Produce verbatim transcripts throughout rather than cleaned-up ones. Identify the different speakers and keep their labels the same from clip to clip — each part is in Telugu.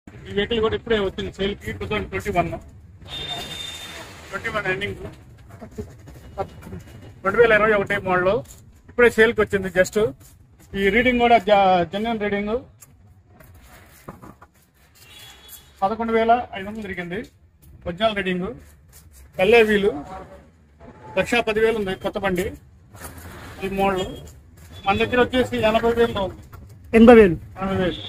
Speaker 1: ఈ వెహికల్ కూడా ఇప్పుడే వచ్చింది సేల్కి, two thousand twenty one twenty one ending రెండు వేల ఇరవై ఒకటి మోడల్ ఇప్పుడే సేల్కి వచ్చింది. జస్ట్ ఈ రీడింగ్ కూడా జెన్యున్ రీడింగ్ పదకొండు వేల ఐదు వందలు తిరిగింది. ఒరిజినల్ రీడింగ్, ఎల్ఏ వీలు, లక్ష పదివేలు ఉంది కొత్త బండి. ఈ మోడల్ మన దగ్గర వచ్చేసి ఎనభై వేలు ఉంది.
Speaker 2: ఎనభై వేలు
Speaker 1: ఎనభై వేలు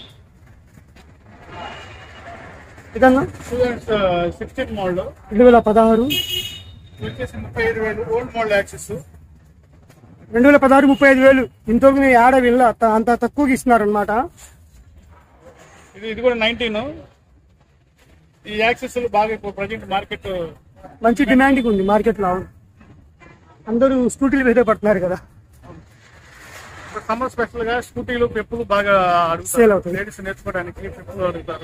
Speaker 2: ఇదన్నా
Speaker 1: టూ థౌసండ్ సిక్స్టీన్ మోడల్
Speaker 2: రెండు వేల పదహారు
Speaker 1: వచ్చేసి ముప్పై ఐదు వేలు ఓల్డ్ మోడల్ యాక్సెస్.
Speaker 2: రెండు వేల పదహారు ముప్పై ఐదు వేలు ఇంతకు ఆడ వీళ్ళ అంత తక్కువకి ఇస్తున్నారు అనమాట.
Speaker 1: ఇది ఇది కూడా నైన్టీన్. ఈ యాక్సెస్ బాగా ఇప్పుడు ప్రజెంట్ మార్కెట్
Speaker 2: మంచి డిమాండింగ్ ఉంది మార్కెట్ లో. అందరూ స్కూటీలు మీద పడుతున్నారు కదా.
Speaker 1: సమ్మర్ స్పెషల్ గా స్కూటీలు పెప్పులు బాగా
Speaker 2: సేల్ అవుతుంది.
Speaker 1: లేడీస్ నేర్చుకోవడానికి పెప్పులు అడుగుతారు.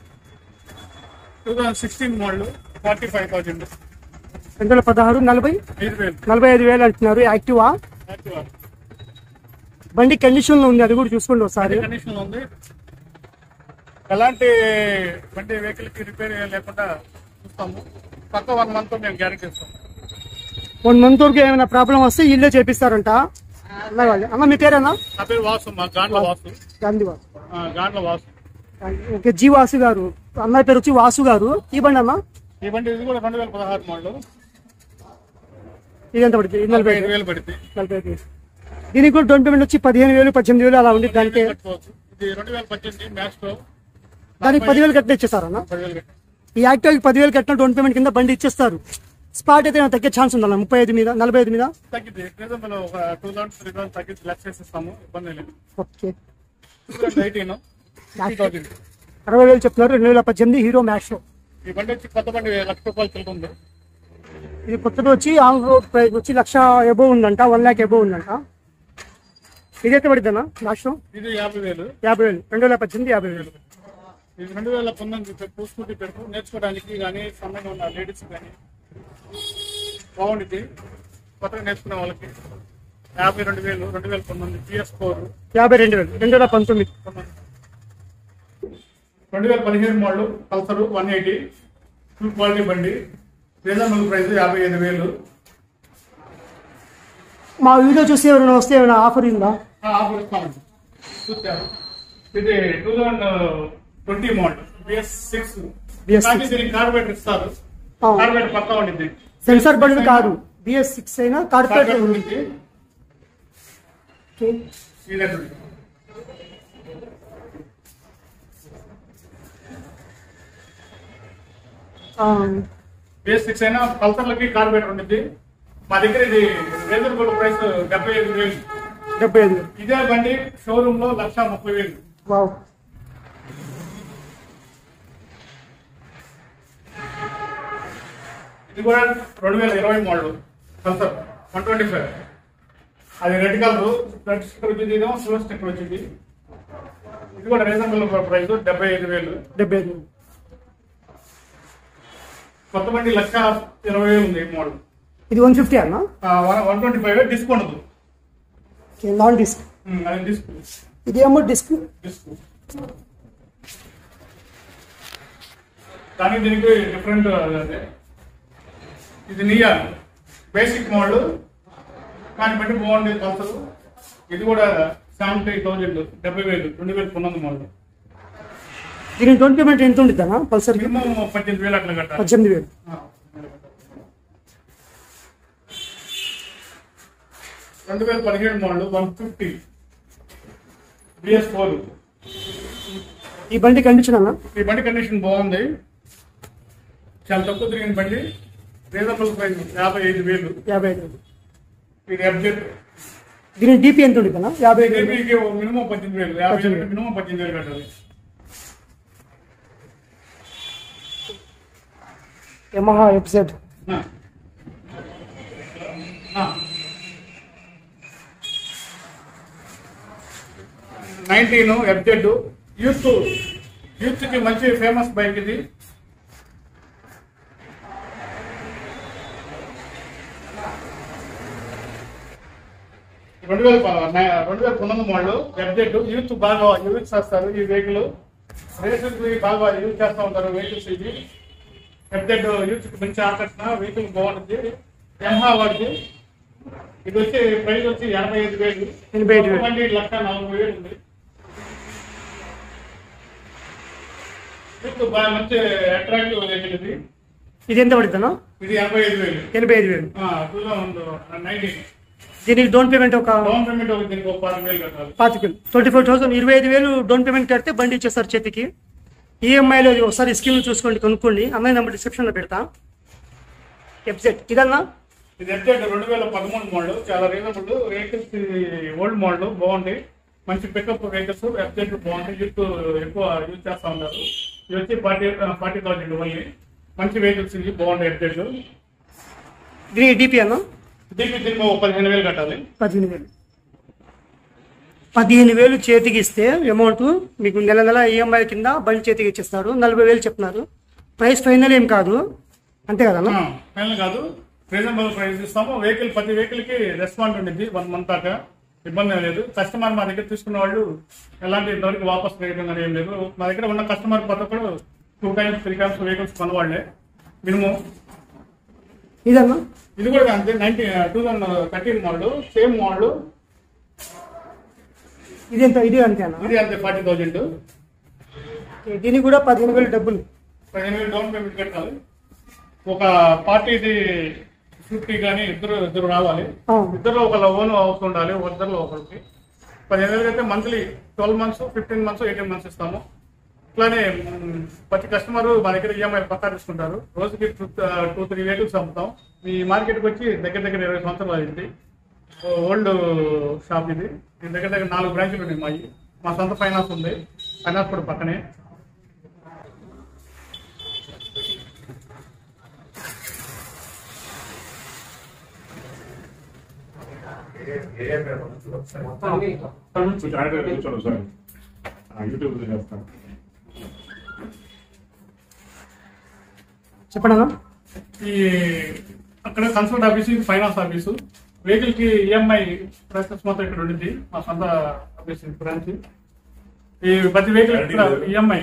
Speaker 1: Two thousand sixteen model forty five thousand.
Speaker 2: రెండు వేల పదహారు నలభై
Speaker 1: ఐదు వేలు
Speaker 2: నలభై ఐదు వేలు అంటున్నారు. యాక్టివా
Speaker 1: యాక్టివా
Speaker 2: బండి కండిషన్ లో ఉంది, అది కూడా చూసుకోండి ఒకసారి.
Speaker 1: కండిషన్ లో ఉంది. ఎలాంటి బండి వెహికల్ కి రిపేర్ లేకుండా చూస్తాము. పక్క వన్ మంత్ మేము గ్యారెంటీ ఇస్తాము.
Speaker 2: వన్ మంత్ వరకు ఏమైనా ప్రాబ్లం వస్తే ఇల్లే చేపిస్తారంట. అన్న మీ పేరేనా?
Speaker 1: నా పేరు వాసు, మా గాండ్ల వాసు.
Speaker 2: గాంధీ వాసు,
Speaker 1: గాండ్ల వాసు.
Speaker 2: ఓకే. జీ వాసు గారు, అమ్మాయి పేరు వచ్చి వాసు గారు. ఈ బండి అన్న?
Speaker 1: ఈ బండి ఇది కూడా రెండు వేల పదహారు మోడల్.
Speaker 2: ఇది ఎంత పడుతుంది? నలభై ఐదు
Speaker 1: వేలు పడుతుంది.
Speaker 2: నలభై ఐదు వేలు. దీనికి కూడా డౌన్ పేమెంట్ వచ్చి పదిహేను వేలు పద్దెనిమిది వేలు అలా ఉంది. దానికి
Speaker 1: ఇది రెండు వేల పద్దెనిమిది మ్యాక్స్ ప్రో.
Speaker 2: దానికి పదివేలు కట్టిన ఇచ్చేస్తారన్న. ఈ యాక్టివ్ పదివేలు కట్టిన డౌన్ పేమెంట్ కింద బండి ఇచ్చేస్తారు. స్పాట్ అయితే తగ్గే ఛాన్స్ ఉందన్న. ముప్పై ఐదు మీద నలభై ఐదు మీద
Speaker 1: తగ్గింది. ఒక టూ థౌసండ్ త్రీ థౌసండ్ తగ్గించి లెస్ చేసిస్తాము. ఇబ్బంది లేదు.
Speaker 2: ఓకే.
Speaker 1: ఎయిటీన్
Speaker 2: అరవై వేలు చెప్తున్నారు. రెండు వేల పద్దెనిమిది హీరో మ్యాక్స్.
Speaker 1: ఈ బండి వచ్చి కొత్త బండి లక్ష రూపాయలు తిరుగుతుంది.
Speaker 2: ఇది కొత్తది వచ్చి ఆన్ రోడ్ ప్రైస్ వచ్చి లక్ష ఎబో ఉందంట. వన్ ల్యాక్ ఎబో ఉందంట. ఇది ఎంత పడుతుందన్నా మ్యాక్స్?
Speaker 1: ఇది యాభై వేలు
Speaker 2: యాభై వేలు రెండు వేల పద్దెనిమిది యాభై వేలు.
Speaker 1: ఇది రెండు వేల పంతొమ్మిది పెరుపు స్కూటీ పెరుపు నేర్చుకోవడానికి కానీ సన్నగా ఉన్న లేడీస్ కానీ బాగుంటుంది. కొత్తగా నేర్చుకునే వాళ్ళకి యాభై రెండు వేలు రెండు వేల పంతొమ్మిది పిఎస్ ఫోర్
Speaker 2: యాభై రెండు వేలు రెండు వేల పంతొమ్మిది.
Speaker 1: రెండు వేల పదిహేను model Pulsar one eighty full quality బండి. రీజనబుల్ ప్రైస్ యాభై ఐదు వేలు.
Speaker 2: మా వీడియో చూసి ఎవరైనా వస్తే ఏమైనా ఆఫర్ ఉందా?
Speaker 1: ఆఫర్ ఇస్తామండి. చూస్తారు. ఇది two thousand twenty model BS six. దీనికి కార్బోరేటర్ ఇస్తారు. కార్బోరేటర్ పక్కా ఉండింది.
Speaker 2: సెన్సార్ బండ్లు కాదు, బిఎస్ సిక్స్ అయినా కార్బోరేటర్ ఉంది.
Speaker 1: బిఎస్ సిక్స్ అయినా పల్సర్లకి కార్బోరేటర్ ఉండింది. మా దగ్గర ఇది రీజనబుల్ ప్రైస్ డెబ్బై ఐదు వేలు.
Speaker 2: డెబ్బై ఐదు వేలు.
Speaker 1: ఇదే బండి షోరూమ్ లో లక్ష ముప్పై వేలు. ఇది కూడా రెండు వేల ఇరవై model Pulsar one twenty five. అది రెడ్ కలర్ రెడ్ స్టిక్కర్ వచ్చింది, ఇదేమో సిల్వర్ స్టిక్కర్ వచ్చింది. ఇది కూడా రీజనబుల్ ప్రైస్ డెబ్బై ఐదు వేలు.
Speaker 2: డెబ్బై ఐదు వేలు.
Speaker 1: కొత్త బండి లక్ష ఇరవై వేలు ఉంది ఈ మోడల్.
Speaker 2: ఇది వన్ ఫిఫ్టీ అన్న?
Speaker 1: వన్ ట్వంటీ ఫైవ్ డిస్కౌంట్ ఉంది.
Speaker 2: Non disc.
Speaker 1: అది డిస్క్.
Speaker 2: ఇది ఏమో డిస్క్.
Speaker 1: డిస్క్ కానీ దీనికి డిఫరెంట్. ఇది నియా బేసిక్ మోడల్ కానీ బండి బాగుండేది పల్సర్. ఇది కూడా సెవెంటీ థౌజండ్ డెబ్బై వేలు రెండు వేల పంతొమ్మిది మోడల్.
Speaker 2: దీని డౌన్ పేమెంట్ ఎంత ఉంటుంది అన్న పల్సర్?
Speaker 1: మినిమం పద్దెనిమిది వేలు అట్లా కట్టాలి.
Speaker 2: పద్దెనిమిది వేలు.
Speaker 1: రెండు వేల పదిహేడు model one fifty BS four.
Speaker 2: ఈ బండి కండిషన్ అన్న?
Speaker 1: ఈ బండి కండిషన్ బాగుంది. చాలా తక్కువ తిరిగిన బండి. రీజనబుల్ ప్రైస్ యాభై ఐదు వేలు.
Speaker 2: యాభై ఐదు వేలు.
Speaker 1: ఇది ఎఫ్జెడ్.
Speaker 2: దీని డిపి ఎంత ఉంటుంది అన్న? యాభై ఐదు వేలు.
Speaker 1: మినిమం పద్దెనిమిది వేలు. యాభై వేలు మినిమం పద్దెనిమిది వేలు కట్టాలి.
Speaker 2: Yamaha FZ.
Speaker 1: Nineteen FZ youth youth కి మంచి ఫేమస్ బైక్ ఇది. రెండు వేల రెండు వేల పంతొమ్మిది మోడల్ ఎఫ్జెడ్ యూత్ బాగా యూజ్ చేస్తారు ఈ వెహికల్. రేసెస్ బాగా యూజ్ చేస్తూ ఉంటారు వెహికల్స్. ఇది ఎఫ్జెడ్ యూజ్ మంచి ఆకర్షణ, వెహికల్ బాగుంటుంది. యమహా వాడికి ఇది వచ్చి ప్రైస్ వచ్చి ఎనభై ఐదు వేలు
Speaker 2: ఎనభై ఐదు వేలు
Speaker 1: బండి లక్ష నలభై వేలు ఉంది. బాగా మంచి అట్రాక్టివ్ వెహికల్ ఇది.
Speaker 2: ఇది ఎంత పడుతుందా?
Speaker 1: ఇది ఎనభై ఐదు వేలు
Speaker 2: ఎనభై ఐదు వేలు
Speaker 1: టూ థౌసండ్ నైన్టీన్.
Speaker 2: దీనికి డౌన్ పేమెంట్ ఒక
Speaker 1: డౌన్ పేమెంట్ ఒక దీనికి ఒక పాతిక వేలు కట్టాలి.
Speaker 2: పాతిక వేలు ట్వంటీ ఫోర్ థౌసండ్ ఇరవై ఐదు వేలు డౌన్ పేమెంట్ కడితే బండి ఇచ్చేస్తారు చేతికి. ఈఎంఐలో ఒకసారి స్కీమ్ చూసుకోండి, కొనుక్కోండి. అమ్మాయి నెంబర్ డిస్క్రిప్షన్లో పెడతా. ఎఫ్జెడ్ ఇదన్నా
Speaker 1: ఇది ఎఫ్జెడ్ రెండు వేల పదమూడు మోడల్, చాలా రీజనబుల్ వెహికల్స్. ఓల్డ్ మోడల్ బాగుంటాయి, మంచి పికప్ వెహికల్స్. ఎఫ్జెడ్ బాగుంటాయి, యూత్ ఎక్కువ యూజ్ చేస్తూ ఉంటారు. ఇది వచ్చి ఫార్టీ ఫార్టీ థౌసండ్ ఓన్లీ. మంచి వెహికల్స్ ఇవి బాగుంటాయి. ఎఫ్జెడ్
Speaker 2: దీని డిపి అన్నా
Speaker 1: దీనికి దీనికి ఒక పదిహేను వేలు కట్టాలి.
Speaker 2: పదిహేను వేలు పదిహేను వేలు చేతికి ఇస్తే అమౌంట్ మీకు నెల నెల ఈఎంఐ కింద బండి చేతికి ఇచ్చేస్తారు. నలభై వేలు చెప్తున్నారు. ప్రైస్ ఫైనల్ ఏం కాదు, అంతే కదా?
Speaker 1: ఫైనల్ కాదు, రీజనబుల్ ప్రైస్ ఇస్తాము. వెహికల్ ప్రతి వెహికల్ కి రెస్పాండ్ ఉంటుంది వన్ మంత్ దాకా, ఇబ్బంది ఏం లేదు. కస్టమర్ మా దగ్గర తీసుకున్న వాళ్ళు ఎలాంటి ఇంతవరకు వాపస్ వేయడం అనేది ఏం లేదు. మా దగ్గర ఉన్న కస్టమర్ ప్రతి ఒక్కరు two times three times vehicles కొనవాళ్లే మినిమం.
Speaker 2: ఇదన్నా
Speaker 1: ఇది కూడా అంతే, ninety two thousand thirteen model, same model.
Speaker 2: ఇది ఎంత? ఇది అంతే అన్న,
Speaker 1: ఇది అంతే ఫార్టీ థౌసండ్.
Speaker 2: దీనికి కూడా పదిహేను వేలు డబ్బులు,
Speaker 1: పదిహేను వేలు డౌన్ పేమెంట్ కట్టాలి. ఒక పార్టీది ఫిఫ్టీ కానీ ఇద్దరు ఇద్దరు రావాలి. ఇద్దరులో ఒకళ్ళ ఓన్ హౌస్ ఉండాలి, ఇద్దరులో ఒకరికి. పదిహేను వేలకి అయితే monthly twelve months fifteen months eighteen months ఇస్తాము. ఇట్లానే ప్రతి కస్టమర్ మా దగ్గర ఈఎంఐ పక్కా తీసుకుంటారు. రోజుకి టూ టూ త్రీ వెహికల్స్ అమ్ముతాం. ఈ మార్కెట్కి వచ్చి దగ్గర దగ్గర ఇరవై సంవత్సరాలు అయింది. ఓల్డ్ షాప్ ఇది. దీని దగ్గర దగ్గర నాలుగు బ్రాంచ్లు ఉన్నాయి మావి. మా సొంత ఫైనాన్స్ ఉంది, ఫైనాన్స్ కూడా పక్కనే.
Speaker 2: చెప్పండి అన్న.
Speaker 1: ఈ అక్కడ consult office, finance office. Vehicle కి ఈఎంఐ ప్రాసెస్ మొత్తం ఇక్కడ ఉండింది, మా సొంత ఆఫీస్ బ్రాంచ్. ఈ ప్రతి వెహికల్ ఈఎంఐ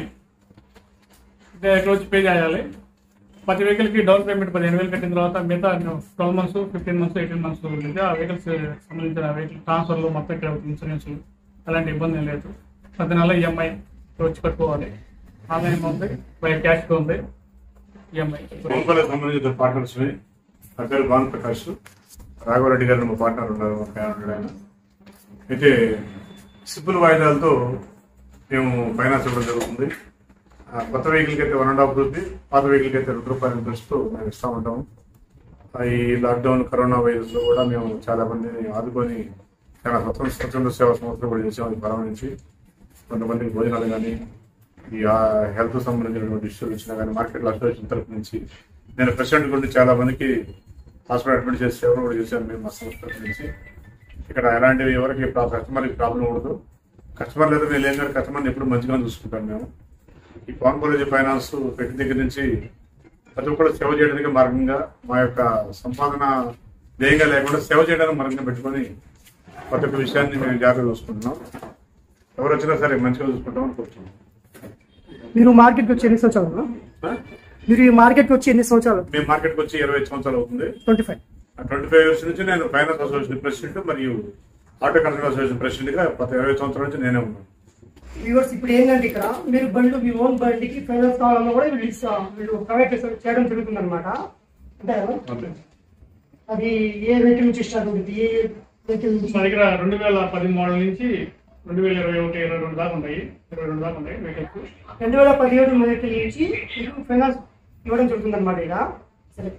Speaker 1: ఇక్కడ వచ్చి పే చేయాలి. ప్రతి వెహికల్ కి డౌన్ పేమెంట్ పదిహేను వేలు కట్టిన తర్వాత మిగతా twelve months fifteen months eighteen months ఉంటుంది. ఆ వెహికల్స్ సంబంధించిన వెహికల్ ట్రాన్స్ఫర్లు మొత్తం ఇక్కడ ఇన్సూరెన్స్ అలాంటి ఇబ్బంది లేదు. ప్రతి నెల ఈఎంఐ వచ్చి కట్టుకోవాలి. ఆన్లైన్ ఉంది, క్యాష్ ఉంది ఈఎంఐ.
Speaker 3: సంబంధించిన పార్ట్నర్స్ నా పేరు భాను ప్రకాష్, రాఘవరెడ్డి గారు మా పార్ట్నర్ ఉన్నారు. మా ఫ్యామిలీ ఆయన అయితే సింపుల్ వాయిదాలతో మేము ఫైనాన్స్ ఇవ్వడం జరుగుతుంది. కొత్త వెహికల్కి అయితే వన్ అండ్ హాఫ్ రూపీ, పాత వెహికల్కి అయితే రెండు రూపాయల ఇంట్రెస్ట్తో మేము ఇస్తూ ఉంటాము. ఈ లాక్డౌన్ కరోనా వైరస్ లో కూడా మేము చాలా మందిని ఆదుకొని చాలా స్వతంత్ర స్వతంత్ర సేవా సంస్థలు కూడా చేసాము. ఈ పరం నుంచి కొంతమందికి భోజనాలు కానీ, ఈ హెల్త్ సంబంధించినటువంటి ఇష్యూలు వచ్చినా కానీ మార్కెట్లో అసోసియేషన్ తరఫు నుంచి నేను ప్రెసిడెంట్ గురించి చాలా మందికి హాస్పిటల్ అడ్మిట్ చేసి సేవలు కూడా చేశాను మేము మా సంస్థ తరఫు నుంచి. ఇక్కడ ఎలాంటివి ఎవరికి కస్టమర్కి ప్రాబ్లం ఉండదు. కస్టమర్ లేదా మేము లేని కస్టమర్ని ఎప్పుడు మంచిగా చూసుకుంటాం మేము. ఈ పవన్ కాలేజీ ఫైనాన్స్ పెట్టి దగ్గర నుంచి ప్రతి ఒక్కరు సేవ చేయడానికి మార్గంగా మా యొక్క సంపాదన వ్యయంగా లేకుండా సేవ చేయడానికి మార్గంగా పెట్టుకొని ప్రతి ఒక్క విషయాన్ని మేము జాగ్రత్తగా చూసుకుంటున్నాం. ఎవరు వచ్చినా సరే మంచిగా చూసుకుంటాం అనుకుంటున్నాం.
Speaker 2: మీరు మార్కెట్కి వచ్చి ఎన్ని సంవత్సరాలు? మీరు ఈ మార్కెట్కి వచ్చి ఎన్ని సంవత్సరాలు?
Speaker 3: మేము మార్కెట్కి వచ్చి ఇరవై ఐదు సంవత్సరాలు అవుతుంది.
Speaker 2: Twenty five
Speaker 3: twenty five years నుంచి నేను ఫైనాన్స్ అసోసియేషన్ ప్రెసిడెంట్ మరియు ఆటో కన్సల్ట్ అసోసియేషన్ ప్రెసిడెంట్ గా గత ఇరవై సంవత్సరాల నుంచి నేనే ఉన్నాను.
Speaker 2: వ్యూవర్స్ ఇప్పుడు ఏంటంటే ఇక్కడ మీరు బండ్లు మీ ఓన్ బండికి ఫైనాన్స్ కావాలన్నా కూడా వీళ్ళు ప్రొవైడ్ చేయడం జరుగుతుంది అనమాట. అంటే అది ఏ వెహికల్ నుంచి స్టార్ట్ అవుతుంది? ఏ వెహికల్ నుంచి?
Speaker 1: మా దగ్గర రెండు వేల పది మోడల్ నుంచి రెండు వేల ఇరవై ఒకటి ఇరవై రెండు దాకా ఉన్నాయి. ఇరవై రెండు దాకా ఉన్నాయి వెహికల్స్.
Speaker 2: రెండు వేల పదిహేడు వెహికల్ నుంచి మీరు ఫైనాన్స్ ఇవ్వడం జరుగుతుంది అనమాట. ఇక సరే,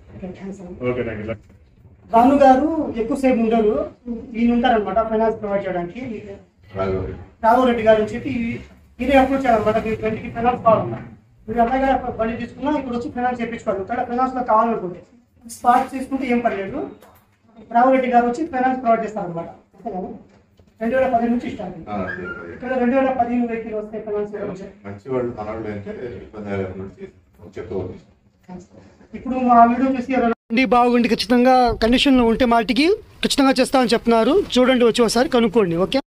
Speaker 2: భాను గారు ఎక్కువసేపు ఉండరు, ఈయన ఉంటారనమాట ఫైనాన్స్ ప్రొవైడ్ చేయడానికి. రాఘవరెడ్డి గారు అని చెప్పి ఇదే అప్రోచ్ చేయాలన్నమాట. మీ బండికి ఫైనాన్స్ కావాలన్నా మీరు అలాగే బండి తీసుకున్నా ఇక్కడ వచ్చి ఫైనాన్స్ చేయించుకోవాలి. ఇక్కడ ఫైనాన్స్ లో కావాలనుకుంటే స్పాట్ తీసుకుంటే ఏం పర్లేదు. రాఘవరెడ్డి గారు వచ్చి ఫైనాన్స్ ప్రొవైడ్ చేస్తారనమాట. రెండు వేల పదిహేను నుంచి స్టార్ట్. ఇక్కడ రెండు వేల పదిహేను వెహికల్ వస్తే ఫైనాన్స్ ఇప్పుడు మా వీడియో చూసి బాగుండి ఖచ్చితంగా కండిషన్ లో ఉంటే మాటికి ఖచ్చితంగా చేస్తామని చెప్తున్నారు. చూడండి, వచ్చి ఒకసారి కనుక్కోండి. ఓకే.